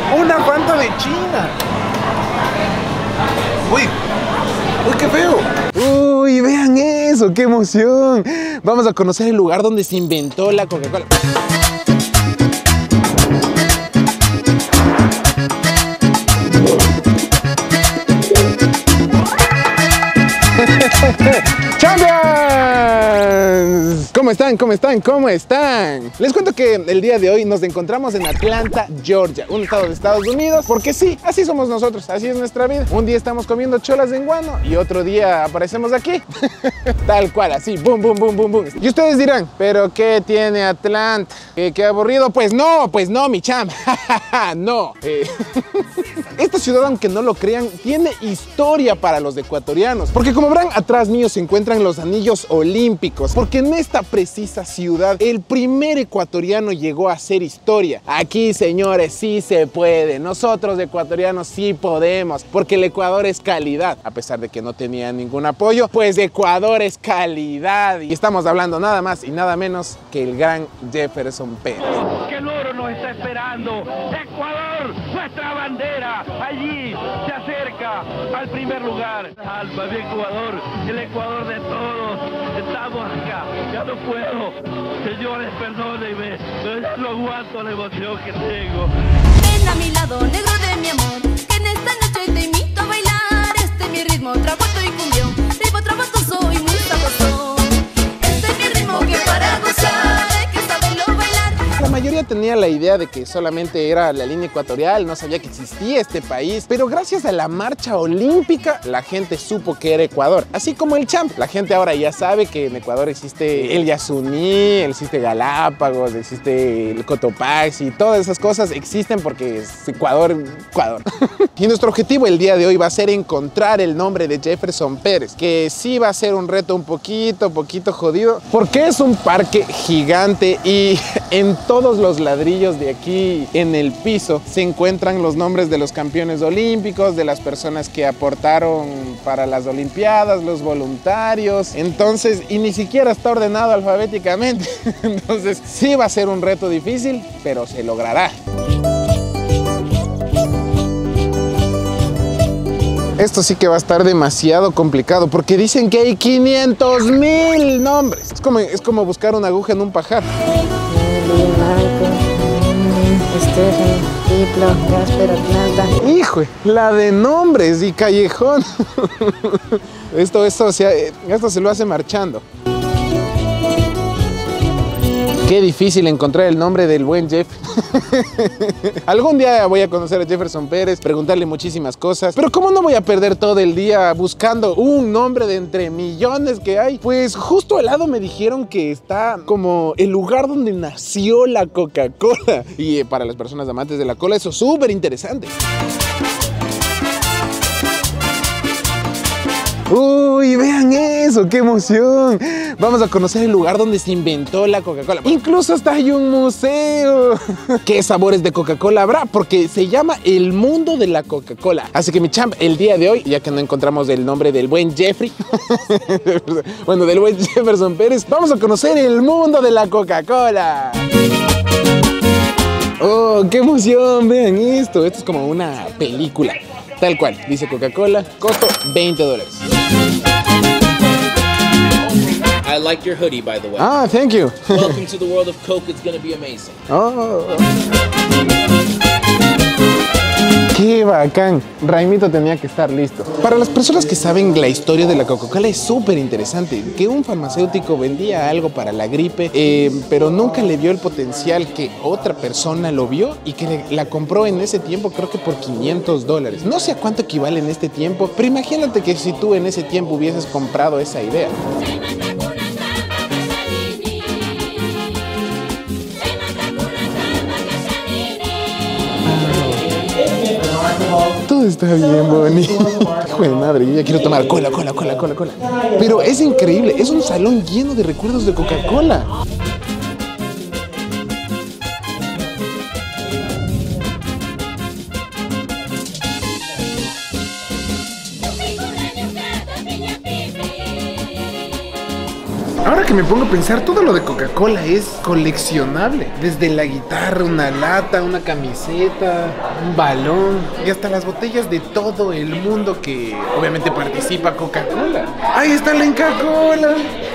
Una Fanta de China. Uy, uy, qué feo. Uy, vean eso, qué emoción. Vamos a conocer el lugar donde se inventó la Coca-Cola. ¡Champions! ¿Cómo están? ¿Cómo están? ¿Cómo están? Les cuento que el día de hoy nos encontramos en Atlanta, Georgia, un estado de Estados Unidos, porque sí, así somos nosotros, así es nuestra vida. Un día estamos comiendo cholas en guano y otro día aparecemos aquí. Tal cual, así, boom, boom, boom, boom, boom. Y ustedes dirán, ¿pero qué tiene Atlanta? ¿Qué aburrido? Pues no, mi cham. No. Esta ciudad, aunque no lo crean, tiene historia para los ecuatorianos. Porque como verán, atrás mío se encuentran los anillos olímpicos. Porque en esta precisa ciudad, el primer ecuatoriano llegó a hacer historia. Aquí, señores, sí se puede. Nosotros, ecuatorianos, sí podemos. Porque el Ecuador es calidad. A pesar de que no tenía ningún apoyo, pues Ecuador es calidad. Y estamos hablando nada más y nada menos que el gran Jefferson Pérez. Que el oro nos está esperando. Ecuador, nuestra bandera. Allí se acerca al primer lugar. Alba, mi Ecuador, el Ecuador de todos. Estamos acá. Ya no puedo. Señores, perdónenme, pero ya no aguanto la emoción que tengo. Ven a mi lado, negro de mi amor, que en esta noche te invito a bailar. Este es mi ritmo, trabuco y cumbión. Ritmo trabucoso y muy sabroso. Este es mi ritmo que para gozar hay que saberlo bailar. La mayoría tenía la idea de que solamente era la línea ecuatorial, no sabía que existía este país, pero gracias a la marcha olímpica la gente supo que era Ecuador, así como el champ. La gente ahora ya sabe que en Ecuador existe el Yasuní, existe Galápagos, existe el Cotopaxi, todas esas cosas existen porque es Ecuador. Y nuestro objetivo el día de hoy va a ser encontrar el nombre de Jefferson Pérez, que sí va a ser un reto un poquito jodido, porque es un parque gigante y en todos los ladrillos de aquí en el piso se encuentran los nombres de los campeones olímpicos, de las personas que aportaron para las olimpiadas, los voluntarios. Entonces, y ni siquiera está ordenado alfabéticamente. Entonces, sí va a ser un reto difícil, pero se logrará. Esto sí que va a estar demasiado complicado porque dicen que hay 500,000 nombres. Es como buscar una aguja en un pajar. Estefan, Diplo, Gasper, Atlanta. Hijo, la de nombres y callejón. Esto se lo hace marchando. Qué difícil encontrar el nombre del buen Jeff. Algún día voy a conocer a Jefferson Pérez, preguntarle muchísimas cosas, pero ¿cómo no voy a perder todo el día buscando un nombre de entre millones que hay? Pues justo al lado me dijeron que está como el lugar donde nació la Coca-Cola. Y para las personas amantes de la cola eso es súper interesante. Uy, vean eso, qué emoción. Vamos a conocer el lugar donde se inventó la Coca-Cola. Incluso hasta hay un museo. ¿Qué sabores de Coca-Cola habrá? Porque se llama El Mundo de la Coca-Cola. Así que mi champ, el día de hoy, ya que no encontramos el nombre del buen Jeffrey, bueno, del buen Jefferson Pérez, vamos a conocer el mundo de la Coca-Cola. Oh, qué emoción, vean esto. Esto es como una película. Tal cual, dice Coca-Cola, costo $20. I like your hoodie, by the way. Ah, thank you. Welcome to the world of Coke. It's gonna be amazing. Oh. ¡Qué bacán! Raimito tenía que estar listo. Para las personas que saben la historia de la Coca-Cola es súper interesante. Que un farmacéutico vendía algo para la gripe, pero nunca le vio el potencial que otra persona lo vio y que la compró en ese tiempo, creo que por $500. No sé a cuánto equivale en este tiempo, pero imagínate que si tú en ese tiempo hubieses comprado esa idea. Todo está bien bonito. Hijo de madre, yo ya quiero tomar cola. Pero es increíble, es un salón lleno de recuerdos de Coca-Cola. que me pongo a pensar, todo lo de Coca-Cola es coleccionable. Desde la guitarra, una lata, una camiseta, un balón y hasta las botellas de todo el mundo que obviamente participa Coca-Cola. Ahí está la Coca-Cola.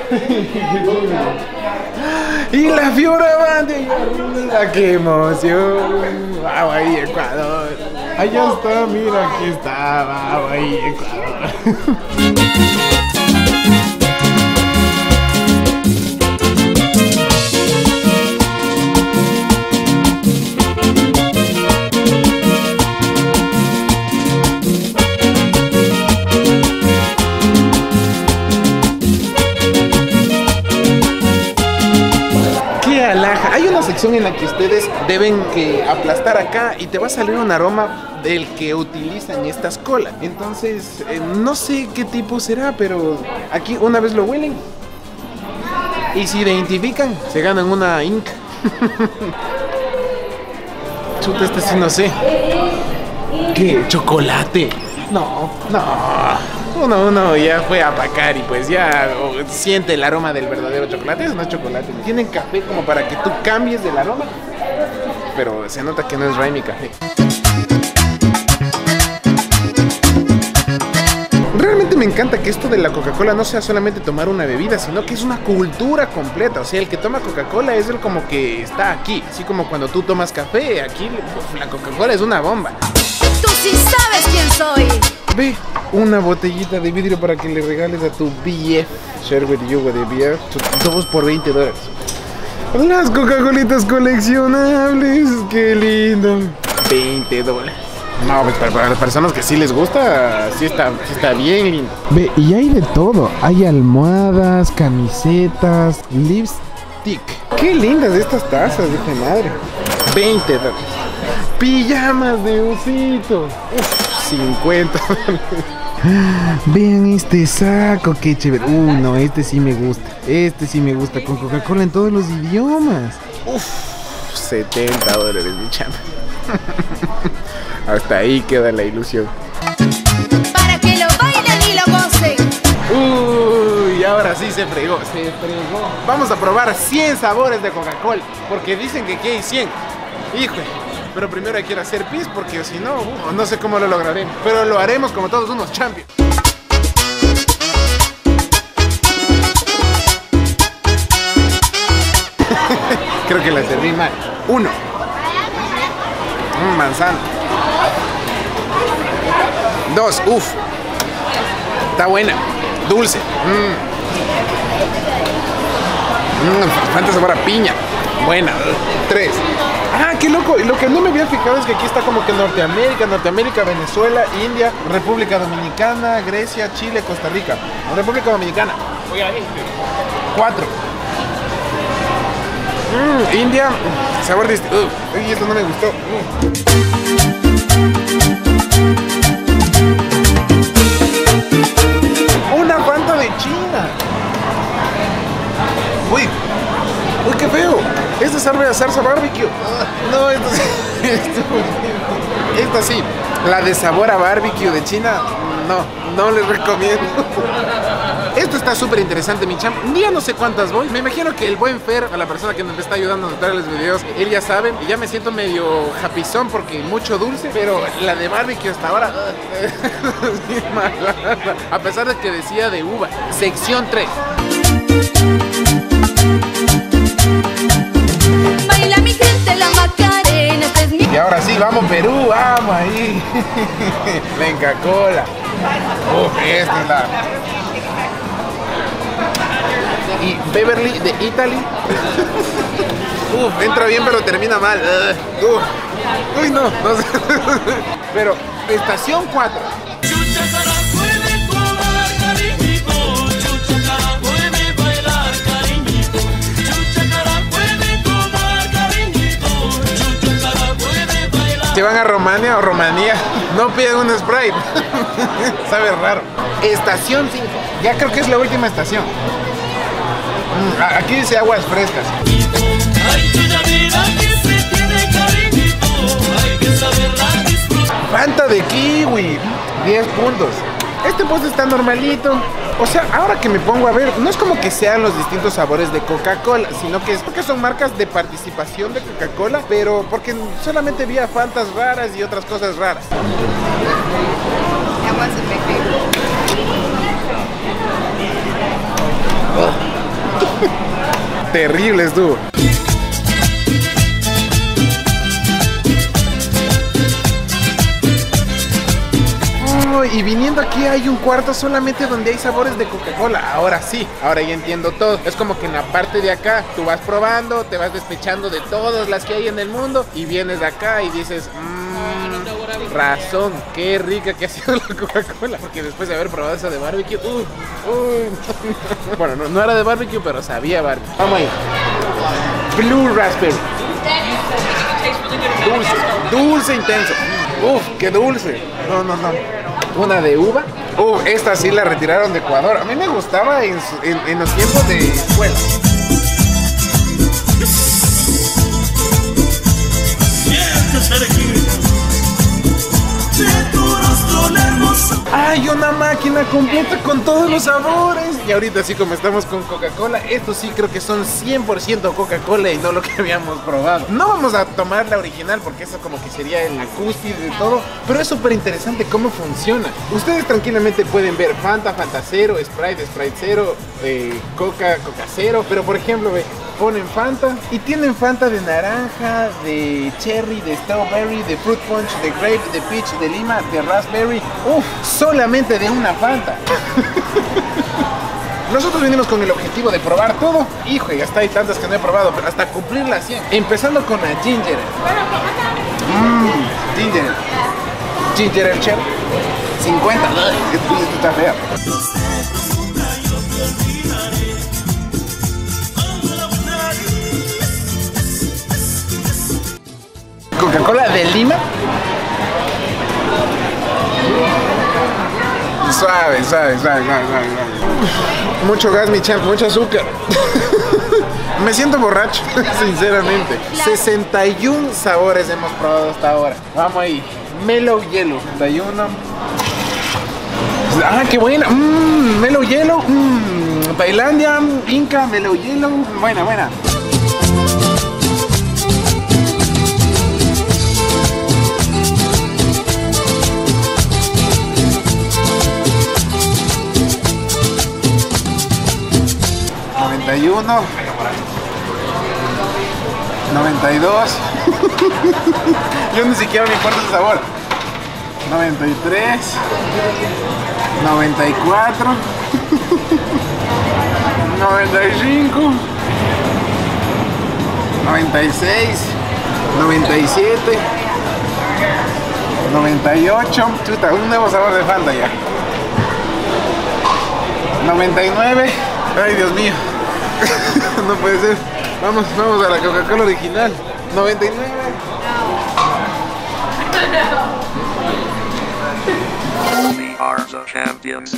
Y la Fiora Banda. ¡Qué emoción! ¡Vamos ahí, Ecuador! Allá está, mira, aquí está. ¡Vamos ahí, Ecuador! Hay una sección en la que ustedes deben aplastar acá y te va a salir un aroma del que utilizan estas colas. Entonces, no sé qué tipo será, pero aquí una vez lo huelen y si identifican, se ganan una Inc. Chuta, este sí no sé. ¿Qué? ¿Chocolate? No. Uno ya fue a Pacari, pues ya siente el aroma del verdadero chocolate. Eso no es chocolate. Tienen café como para que tú cambies del aroma, pero se nota que no es Raimi café. Realmente me encanta que esto de la Coca-Cola no sea solamente tomar una bebida, sino que es una cultura completa. O sea, el que toma Coca-Cola es el como que está aquí. Así como cuando tú tomas café, aquí la Coca-Cola es una bomba. Tú sí sabes quién soy. Ve, una botellita de vidrio para que le regales a tu BF. Share with you with the BF. 2 por $20. Las Coca-Colitas coleccionables. Qué lindo. $20. No, pues para las personas que sí les gusta, sí está bien lindo. Ve, y hay de todo. Hay almohadas, camisetas, lipstick. Qué lindas estas tazas, dije madre. $20. Pijamas de osito. $50. Vean este saco, qué chévere. No, este sí me gusta. Este sí me gusta, con Coca-Cola en todos los idiomas. $70, mi chama. Hasta ahí queda la ilusión. Para que lo bailen y lo gocen. Uy, ahora sí se fregó. Vamos a probar 100 sabores de Coca-Cola, porque dicen que aquí hay 100. Híjole. Pero primero hay que ir a hacer pis, porque si no, no sé cómo lo lograremos. Pero lo haremos como todos unos champions. Creo que la serví mal. 1. Manzana. 2. Está buena. Dulce. Falta sabor a piña. Buena. 3. Qué loco. Y lo que no me había fijado es que aquí está como que Norteamérica, Venezuela, India, República Dominicana, Grecia, Chile, Costa Rica. República Dominicana. 4. India, sabor distinto. Uy, esto no me gustó. Una Fanta de China. Uy, qué feo. Esta sabe a salsa barbecue. No, esta sí. La de sabor a barbecue de China, no les recomiendo. Esto está súper interesante, mi champ. Un día no sé cuántas voy. Me imagino que el buen Fer, a la persona que nos está ayudando a notar los videos, él ya sabe. Y ya me siento medio japizón porque mucho dulce. Pero la de barbecue hasta ahora a pesar de que decía de uva. Sección 3. Baila mi gente la Macarena, este es mi... Y ahora sí, vamos Perú, vamos ahí. La Coca-Cola. Esta es la... Y Beverly de Italy. Entra bien pero termina mal. Uy, no sé. Pero, estación 4. Si van a Romania o Rumanía, no piden un Sprite. Sabe raro. Estación 5. Ya creo que es la última estación. Aquí dice aguas frescas. Fanta de kiwi. 10 puntos. Este postre está normalito. O sea, ahora que me pongo a ver, no es como que sean los distintos sabores de Coca-Cola, sino que es porque son marcas de participación de Coca-Cola, pero porque solamente había Fantas raras y otras cosas raras. Terrible estuvo. Y viniendo aquí hay un cuarto solamente donde hay sabores de Coca-Cola. Ahora sí, ahora ya entiendo todo. Es como que en la parte de acá tú vas probando, te vas despechando de todas las que hay en el mundo y vienes de acá y dices, razón, qué rica que ha sido la Coca-Cola. Porque después de haber probado esa de barbecue, bueno, no era de barbecue, pero sabía barbecue. Vamos ahí. Blue Raspberry. Dulce intenso. Qué dulce. No. Una de uva. Esta sí la retiraron de Ecuador. A mí me gustaba en los tiempos de escuela. Hay una máquina completa con todos los sabores. Y ahorita así como estamos con Coca-Cola, estos sí creo que son 100% Coca-Cola y no lo que habíamos probado. No vamos a tomar la original porque eso como que sería el acústico de todo, pero es súper interesante cómo funciona. Ustedes tranquilamente pueden ver Fanta, Fanta Cero, Sprite, Sprite Cero, Coca, Coca Cero. Pero por ejemplo, ponen Fanta y tienen Fanta de naranja, de cherry, de strawberry, de fruit punch, de grape, de peach, de lima, de raspberry. Solamente de una Fanta. Nosotros venimos con el objetivo de probar todo. Hijo, y hasta hay tantas que no he probado, pero hasta cumplir las 100. Empezando con la ginger. Ginger el cherry. 50. Esto está fea. Coca-Cola de lima. Suave. Mucho gas, mi champ, mucho azúcar. Me siento borracho, sinceramente. 61 sabores hemos probado hasta ahora. Vamos ahí. Mellow Yellow. 61. Qué buena. Mellow Yellow. Tailandia, Inca, Mellow Yellow. Buena. ...91... ...92... ...yo ni siquiera me importa el sabor... ...93... ...94... ...95... ...96... ...97... ...98... ...chuta, un nuevo sabor de Fanta ya... ...99... ...ay, Dios mío... No puede ser. Vamos a la Coca-Cola original. 99. We are the champions.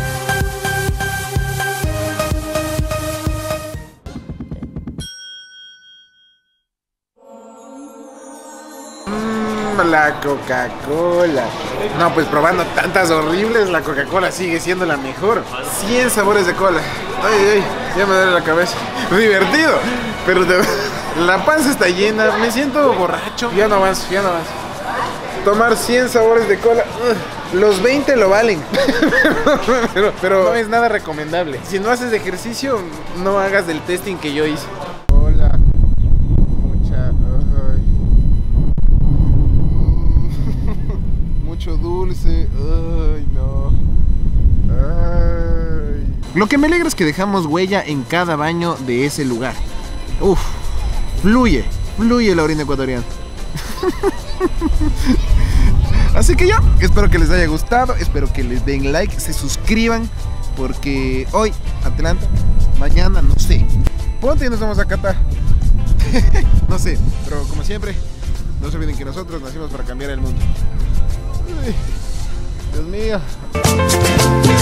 La Coca-Cola. No, pues probando tantas horribles, la Coca-Cola sigue siendo la mejor. 100 sabores de cola. Ay, ya me duele la cabeza. Divertido, pero la panza está llena, me siento borracho. Ya no avanzo. Tomar 100 sabores de cola, los 20 lo valen. pero no es nada recomendable. Si no haces ejercicio, no hagas del testing que yo hice. Hola. Mucho dulce. Ay, no. Lo que me alegra es que dejamos huella en cada baño de ese lugar. Fluye la orina ecuatoriana. Así que ya, espero que les haya gustado, espero que les den like, se suscriban, porque hoy Atlanta, mañana no sé. Ponte y nos vamos a Qatar. No sé, pero como siempre, no se olviden que nosotros nacimos para cambiar el mundo. Ay, Dios mío.